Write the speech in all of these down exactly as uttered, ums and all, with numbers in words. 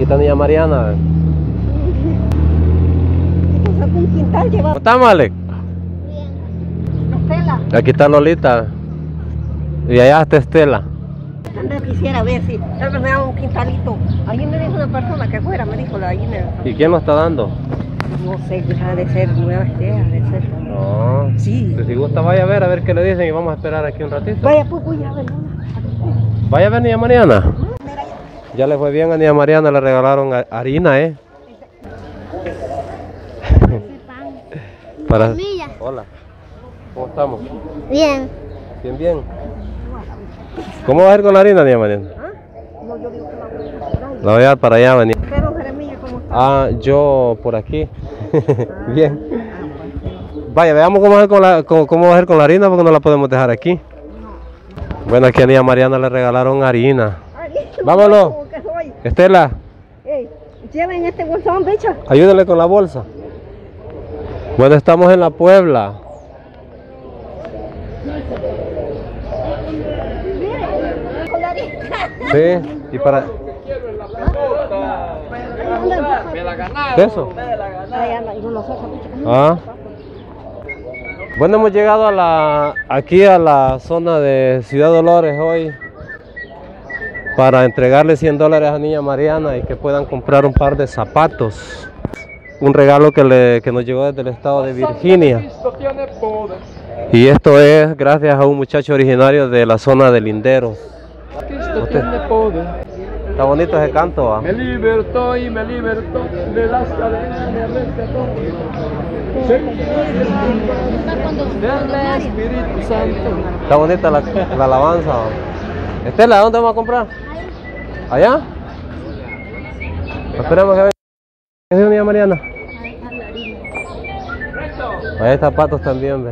está niña Mariana. Un quintal lleva. ¿Cómo estamos, Alex? Bien. Estela. Aquí está Lolita. Y allá está Estela. Anda, quisiera ver si tal vez me da un quintalito. Allí me dijo una persona que fuera, me dijo la gallina. ¿Y quién lo está dando? No sé, ha de ser nueva idea, ha de ser. No. Sí. Pues si gusta, vaya a ver, a ver qué le dicen y vamos a esperar aquí un ratito. Vaya, pues voy a ver. Vaya a ver, niña Mariana. Ya le fue bien a niña Mariana, le regalaron harina, ¿eh? Para... Hola. ¿Cómo estamos? Bien. Bien, bien. ¿Cómo va a ir con la harina, niña Mariana? ¿Ah? No, yo digo que la voy a comprar. La voy a dar para allá, venir. Pero Jeremías, ¿cómo está? Ah, yo por aquí. Bien. Vaya, veamos cómo va, a ser con la, cómo, cómo va a ser con la harina porque no la podemos dejar aquí. Bueno, aquí a niña Mariana le regalaron harina. Vámonos. Estela, Ey, lleven este bolsón, bicha. ayúdenle con la bolsa. Bueno, estamos en la Puebla. Sí, y para... ¿Qué es eso? Ah. Bueno, hemos llegado a la, aquí a la zona de Ciudad Dolores hoy para entregarle cien dólares a niña Mariana y que puedan comprar un par de zapatos. Un regalo que, le, que nos llegó desde el estado de Virginia. Y esto es gracias a un muchacho originario de la zona de Linderos. Usted, está bonito ese canto, ¿va? Me libertó y me libertó de las cadenas, me rescató. Del Espíritu Santo. Está bonita la, la alabanza, ¿va? Estela, ¿dónde vamos a comprar? ¿Allá? Esperemos que venga. ¿Qué dijo niña Mariana? Allá hay zapatos también, ve.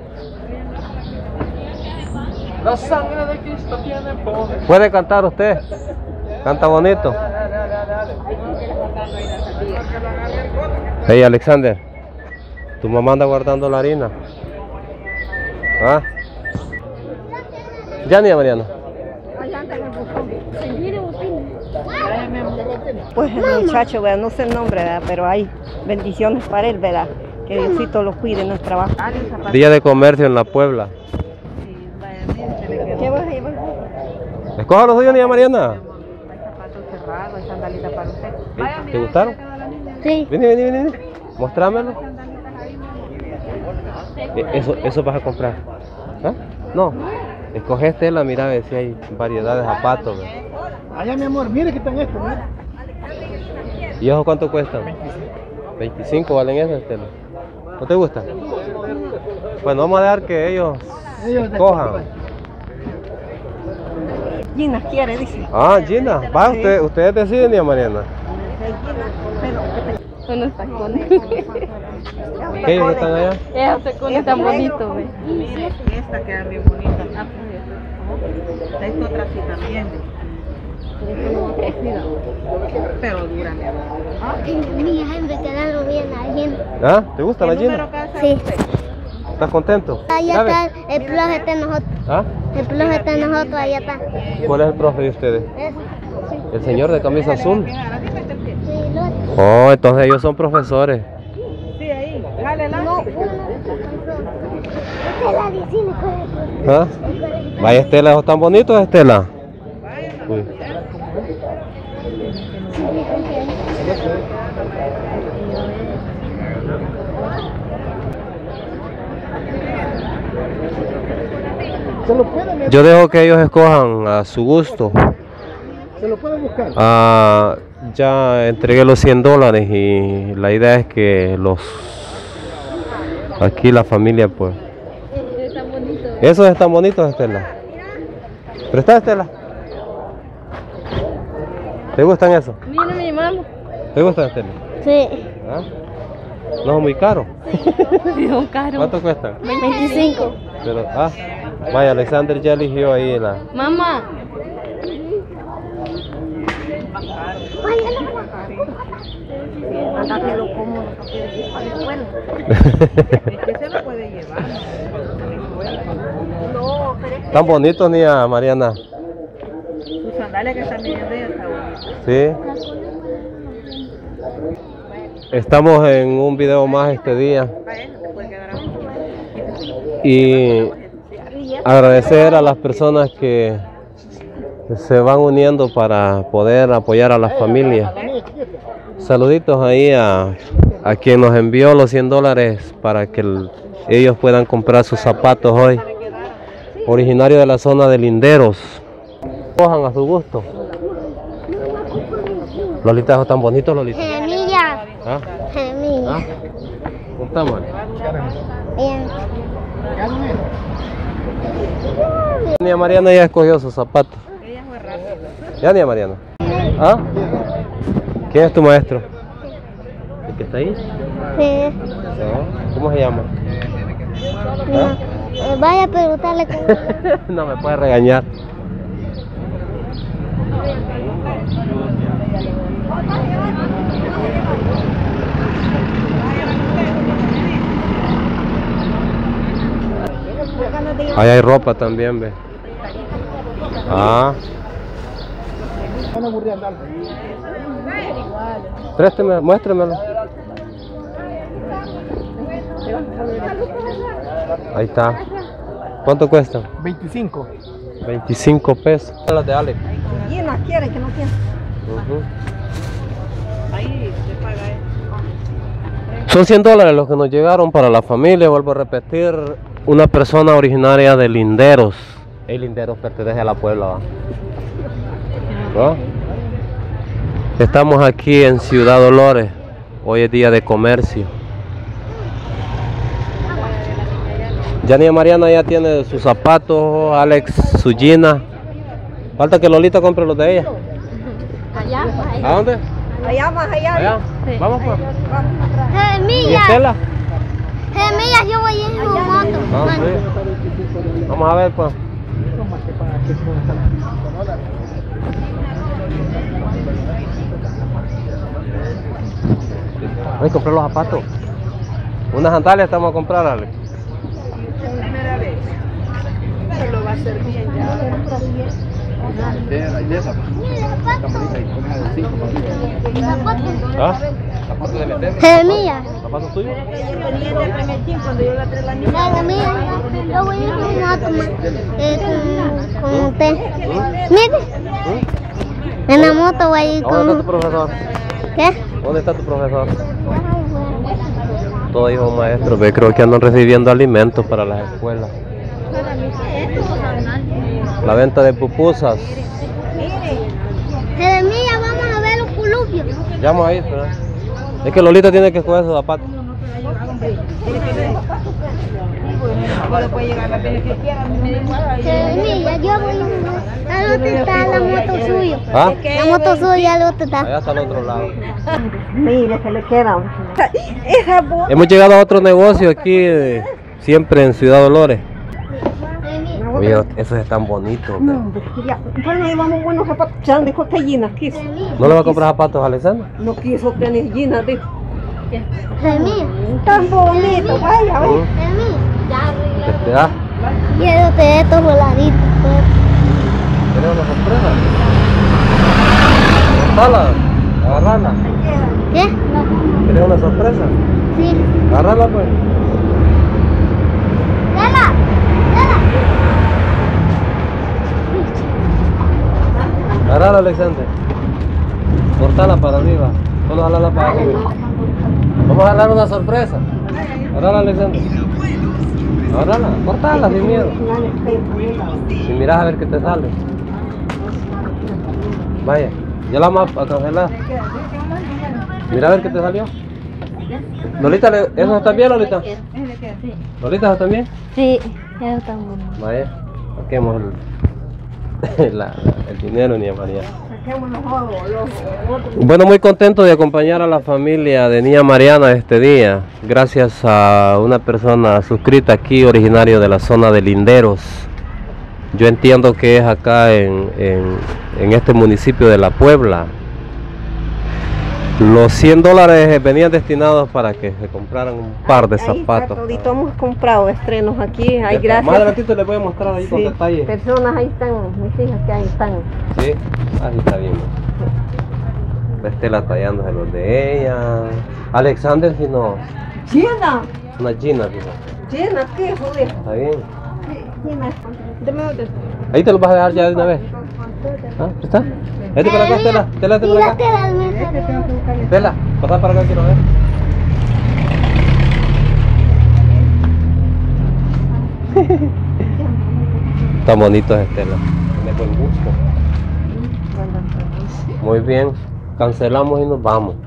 La sangre de Cristo tiene poder. ¿Puede cantar usted? Canta bonito. Hey, Alexander, tu mamá anda guardando la harina. ¿Ah? ¿Ya, niña Mariana? Pues el muchacho, ¿verdad? No sé el nombre, ¿verdad? Pero hay bendiciones para él, ¿verdad? Que Diosito lo cuide en el trabajo. Día de comercio en la Puebla. ¿Qué vas a llevar? Escoja los suyos, niña Mariana. Hay zapatos cerrados, hay sandalitas para usted. ¿Te gustaron? Sí. Vení, vení, vení. Mostrámelo. Eh, Eso, eso vas a comprar. ¿Ah? No. Escoge Estela, mira a ver si hay variedad de zapatos. ¿Ve? Allá, mi amor, mire que están estos, mira. ¿Y eso cuánto cuestan? veinticinco valen esos, Estela. ¿No te gusta? Bueno, vamos a dejar que ellos escojan. Gina quiere, dice. Ah, Gina, va, usted, ustedes deciden, niña Mariana. Son los tacones. ¿Qué ellos están allá? Esos tacones tan bonitos, ve. Mire, esta queda bien bonita. Esta otra sí también. Pero dura, mi amor. Mi gente quedaron bien ahí. ¿Ah? ¿Te gusta la Gina? Sí. ¿Estás contento? Allá ¿Sabe? está el profe de nosotros. ¿Ah? El profe de nosotros, allá está. ¿Cuál es el profe de ustedes? Ese. El señor de camisa azul. Sí, lo- Oh, entonces ellos son profesores. Sí, ahí. Dale, la. No, uno de la decime cuál es el profe. ¿Ah? Vaya, Estela, ¿esos tan bonitos, Estela? Uy. Se lo pueden, Yo dejo que ellos escojan a su gusto. se lo pueden buscar. Ah, ya entregué los cien dólares y la idea es que los aquí la familia pues esos están bonitos, Estela. ¿Presta, Estela? ¿Te gustan esos? Mira mi mamá. ¿Te gustan, Estela? Sí. ¿Ah? No son muy caros. Sí, son caros. ¿Cuánto cuestan? veinticinco. Pero, ah, vaya, Alexander ya eligió ahí la... Mamá. Andate lo cómodo que quieres ir para la escuela. Es que se lo puede llevar. No, pero es que Tan bonitos, niña Mariana. sus sandalias que están bien de esa. Sí. Estamos en un video más este día y agradecer a las personas que se van uniendo para poder apoyar a las familias. Saluditos ahí a, a quien nos envió los cien dólares para que el, ellos puedan comprar sus zapatos hoy. Originario de la zona de Linderos. Cojan a su gusto. Lolita, esos tan bonitos, Lolita. Gemilla. ¿Ah? Gemilla. ¿Ah? ¿Cómo estamos? Bien. Niña Mariana ya escogió sus zapatos. ¿Ya, Niña Mariana? ¿Ah? ¿Quién es tu maestro? ¿El que está ahí? Sí. No. ¿Cómo se llama? ¿Ah? Eh, Vaya a preguntarle cómo. No me puede regañar. Ahí hay ropa también, ve. Ah. Présteme, muéstremelo. Ahí está. ¿Cuánto cuesta? veinticinco. veinticinco pesos. Las de Alex. Llenas quieren que no quieren. Uh-huh. Son cien dólares los que nos llegaron para la familia. Vuelvo a repetir, una persona originaria de Linderos. El Linderos pertenece a la Puebla, ¿va? ¿No? Estamos aquí en Ciudad Dolores. Hoy es día de comercio. Yani Mariana ya tiene sus zapatos, Alex su gina. Falta que Lolita compre los de ella. Allá. ¿A dónde? Allá más allá. Allá. Sí. Vamos pues. ¿Y Gemilla. Estela? Gemilla, yo voy en su moto. No, sí. Vamos a ver pues. Voy a comprar los zapatos. Unas sandalias estamos a comprar, Alex. Pero lo va a hacer bien ya. ¿Ah? Gemilla. ¿Zapatos tuyos? Cuando yo la trae la niña. La Gemilla. Yo voy en su moto ma, eh, con, con usted. Mire. En la moto voy a ir ¿Dónde está tu con. profesor? ¿Qué? ¿Dónde está tu profesor? Todos hijos maestros, ve, creo que andan recibiendo alimentos para las escuelas. La venta de pupusas. Gemilla, vamos a ver los colupios. Ya vamos a ir, ¿verdad? Es que Lolita tiene que escoger sus zapatos. Gemilla, yo voy en al otro está la moto suya. ¿Ah? La moto suya al otro está. Allá está al otro lado. Mire, se le queda. Esa voz. Hemos llegado a otro negocio aquí, eh, siempre en Ciudad Dolores. Oye, esos están bonitos. No, hombre, ya. Bueno, llevamos buenos zapatos. Ya dijo que llenas quiso. ¿No le va a comprar zapatos a Alexandra? No quiso tener llenas, dijo. Gemilla. Tan bonito, vaya, vaya. Gemilla. Este, ah, Quiero tener estos voladitos. ¿Tienes una sorpresa? Cortala, agarrala. ¿Qué? ¿Tienes una sorpresa? Sí. Agarrala pues. ¡Dala! ¡Dala! Agarrala, Alexander. Cortala para arriba. Solo jalala para arriba. Vamos a jalar una sorpresa. Agarrala, Alexander. Agarrala, cortala sin miedo. Y miras a ver qué te sale. Vaya, ya la vamos a cancelar. Mira a ver qué te salió. Lolita, ¿esos están bien, Lolita? ¿Lolita, están bien? Sí, eso está bueno. Vaya, saquemos el, la, el dinero, Niña María. Bueno, muy contento de acompañar a la familia de Niña Mariana este día, gracias a una persona suscrita aquí, originario de la zona de Linderos. Yo entiendo que es acá en, en, en este municipio de La Puebla. Los cien dólares venían destinados para que se compraran un par de Ahí zapatos. está todito, hemos comprado estrenos aquí, hay Más gracias. adelantito les voy a mostrar ahí con Sí, detalle. personas ahí están, mis hijas que ahí están. Sí, así está bien. Estela tallándose los de ella. Alexander, si no. Llena. Una Gina, dijo. Llena, ¿qué, joder? Está bien. Llena. Deme otro. Ahí te lo vas a dejar ya de una vez. ¿Ah? ¿Está? Vete para acá, Estela. Estela, vete para acá. Estela, pasa para acá, quiero ver. Están bonitos, Estela. Tiene buen gusto. Muy bien. Cancelamos y nos vamos.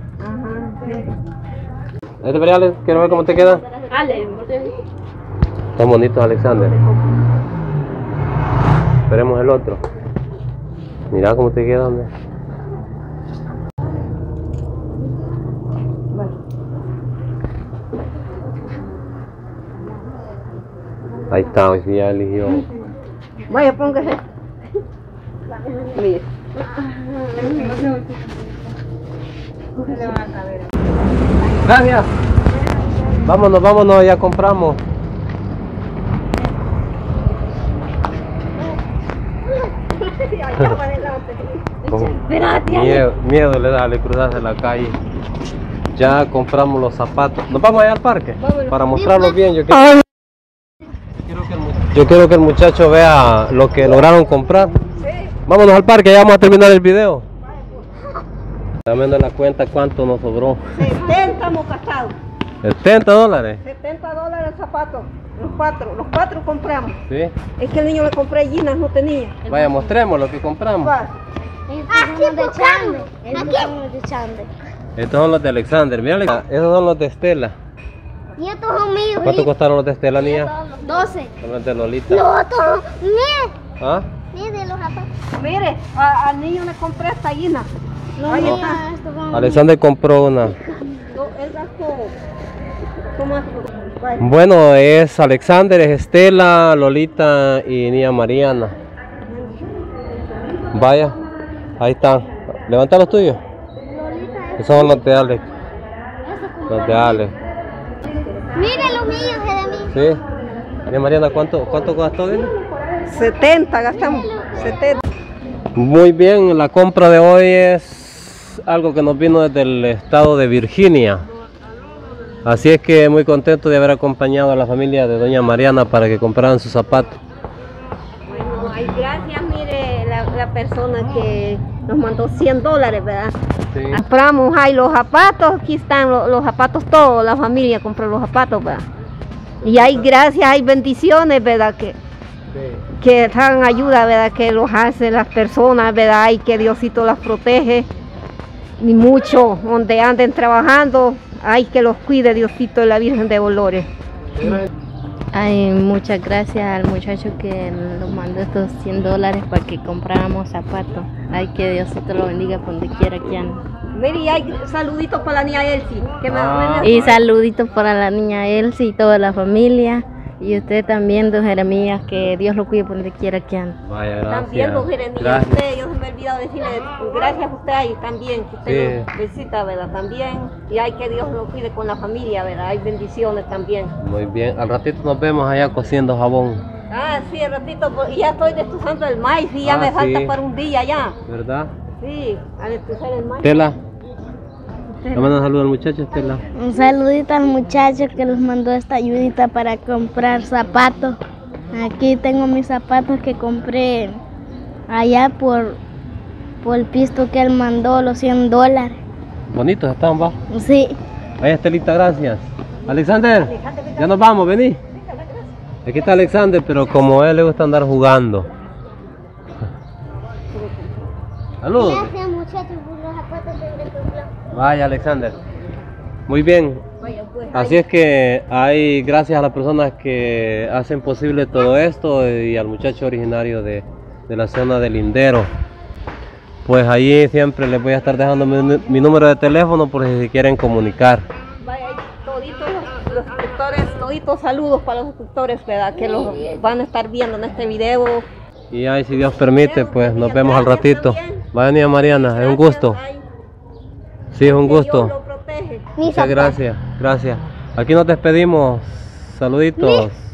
Este para allá, quiero ver cómo te queda. Están bonitos, Alexander. Esperemos el otro. Mira cómo te queda, hombre. Ahí está, hoy sí ya eligió. Vaya, póngase. Mire. Gracias. Vámonos, vámonos, ya compramos. Miedo, miedo le da, le cruzarse la calle. Ya compramos los zapatos. ¿Nos vamos allá al parque? Para mostrarlos bien. Yo quiero, yo quiero que el muchacho vea lo que lograron comprar. Vámonos al parque, ya vamos a terminar el video. Dame la cuenta cuánto nos sobró. setenta hemos gastado. setenta dólares. setenta dólares el zapato. Los cuatro, los cuatro compramos. Sí. Es que el niño le compré jeans, no tenía. Vaya, mostremos lo que compramos. Va. Aquí buscamos. Aquí estamos de Chandler. Estos son los de Alexander. Mira, esos son los de Estela. Y estos son míos. ¿Cuánto costaron los de Estela, niña? doce. Son los de Lolita. Los otros, mire. ¿Ah? Mire los zapatos. Mire, a- al niño le compré esta jeans. Ahí Mira, está. estos son- Alexander compró una. Él gastó. ¿Cómo es? Vaya. Bueno, es Alexander, es Estela, Lolita y niña Mariana. Vaya, ahí están. Levanta los tuyos. Esos son los de Alex. Los de Alex. Mire los míos, es de mí. Sí. Niña Mariana, ¿cuánto, cuánto gastó? Dile? setenta gastamos. setenta. Muy bien, la compra de hoy es algo que nos vino desde el estado de Virginia. Así es que muy contento de haber acompañado a la familia de doña Mariana para que compraran sus zapatos. Bueno, ay, gracias, mire, la, la persona que nos mandó cien dólares, ¿verdad? Sí. Compramos, hay los zapatos, aquí están los, los zapatos, todos, la familia compró los zapatos, ¿verdad? Y hay gracias, hay bendiciones, ¿verdad? Que, que traen ayuda, ¿verdad? Que los hacen las personas, ¿verdad? Y que Diosito las protege, ni mucho, donde anden trabajando, hay que los cuide Diosito y la Virgen de Dolores. Ay, muchas gracias al muchacho que nos mandó estos cien dólares para que compráramos zapatos. Ay, que Diosito lo bendiga por donde quiera que ande. Mire, y hay saluditos para la niña Elsie. Que me, Ah. me- Y saluditos para la niña Elsie y toda la familia. Y usted también, don Jeremías, que Dios lo cuide por donde quiera que ande. Vaya, gracias. También, don Jeremías, Gracias. usted, yo se me he olvidado decirle gracias a usted ahí también, que usted Sí. nos visita, ¿verdad? También, y hay que Dios lo cuide con la familia, ¿verdad? Hay bendiciones también. Muy bien, al ratito nos vemos allá cociendo jabón, Ah, sí, el ratito, pues, y ya estoy destuzando el maíz y ya Ah, me falta sí. para un día ya. ¿verdad? Sí, a destuzar el maíz. Estela, le mando un saludo al muchacho, Estela. Un saludito al muchacho que nos mandó esta ayudita para comprar zapatos. Aquí tengo mis zapatos que compré allá por, por el pisto que él mandó, los cien dólares. Bonitos están, va. Sí. Vaya, Estelita, gracias. Alexander, ya nos vamos, vení. Aquí está Alexander, pero como a él le gusta andar jugando. Saludos. Gracias, muchachos, por los zapatos que me compró. Vaya, Alexander. Muy bien. Vaya, pues, Así es que hay gracias a las personas que hacen posible todo esto y al muchacho originario de, de la zona del Lindero. Pues allí siempre les voy a estar dejando mi, mi número de teléfono por si se quieren comunicar. vaya, toditos los, los suscriptores, toditos saludos para los suscriptores, ¿verdad? Que los van a estar viendo en este video. Y ahí, si Dios permite, pues nos vemos al ratito. Vaya, niña Mariana, es un gusto. Ay, Sí, es un que Dios gusto. lo protege. Mis Muchas zapatos. gracias, gracias. Aquí nos despedimos. Saluditos.